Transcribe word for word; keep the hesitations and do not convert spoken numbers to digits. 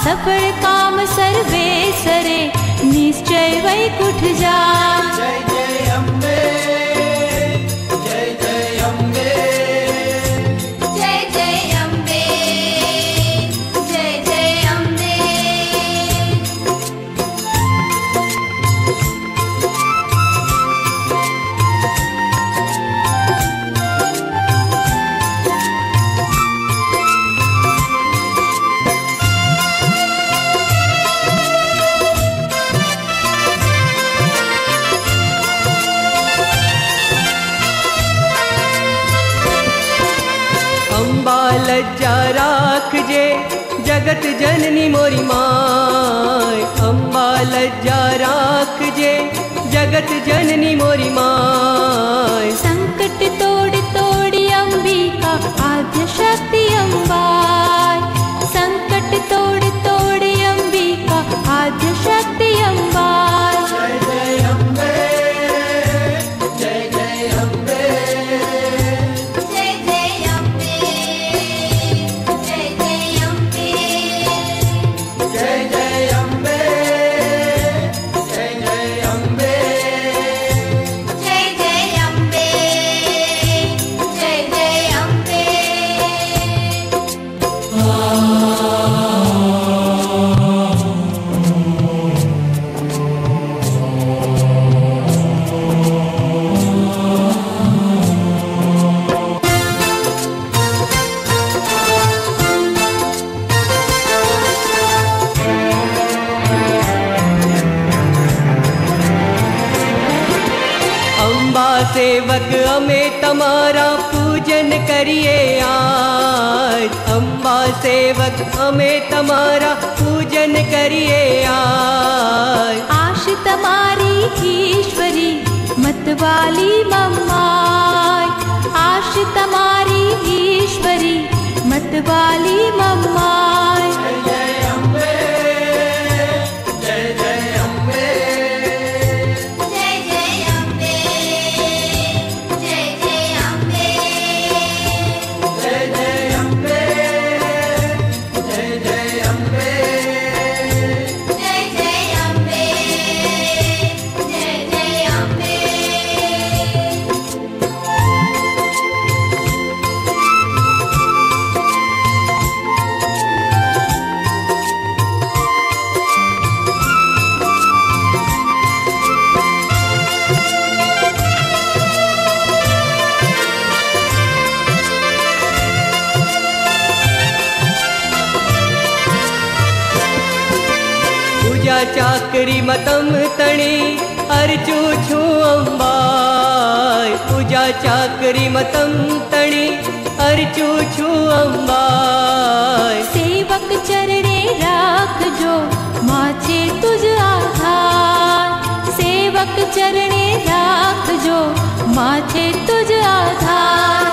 सफल काम सर्वे सरे, निश्चय वैकुंठ जाय। जय जय अम्बे, जय जय अम्बे, जय जय अम्बे, जय जय अम्बे। अम्बा लज्जा राखजे, जगत जननी मोरी माय। अम्बा लज्जा राखजे, जगत जननी मोरी माय। संकट तोड़ तोड़ी अंबिका, आद्य शक्ति अम्बाय। संकट तोड़ तोड़ी अंबिका, आद्य शक्ति अम्बाय। जय जय अम्बे, जय जय अम्बे, जय जय अम्बे, जय जय अम्बे। जय जय अम्बे, जय जय अम्बे, जय जय अम्बे, जय जय अम्बे। अम्बा सेवक अमे तमारा पूजन करिए आज। अम्बा सेवक अमे तमारा पूजन करिए आज। आश तमारी ईश्वरी, मतवाली मम्माय। आश तमारी ईश्वरी, मतवाली मम्माय। जय जय अम्बे, जय जय अम्बे, जय जय अम्बे, जय जय अम्बे। जय जय अम्बे, जय जय अम्बे, जय जय अम्बे, जय जय अम्बे। पूजा चाकरी मतम तणी, अर्चू छू अम्बाय। पूजा चाकरी मतम तणी, अर्चू छू अम्बाय। सेवक चरणे राखजो, माछे तुझ आधार। सेवक चरणे राखजो, माछे तुझ आधार।